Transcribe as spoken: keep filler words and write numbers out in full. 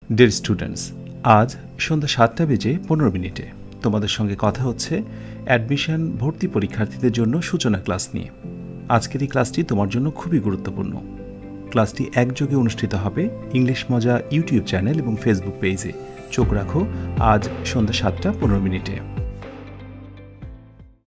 Dear students, আজ সন্ধ্যা সাতটা বেজে পনেরো মিনিটে তোমাদের সঙ্গে কথা হচ্ছে অ্যাডমিশন ভর্তি পরীক্ষার্থীদের জন্য সূচনা ক্লাস নিয়ে। আজকের এই ক্লাসটি তোমার জন্য খুবই গুরুত্বপূর্ণ। ক্লাসটি একযোগে অনুষ্ঠিত হবে ইংলিশ মজা ইউটিউব চ্যানেল এবং ফেসবুক পেজে। চোখ রাখো আজ সন্ধ্যা সাতটা পনেরো মিনিটে।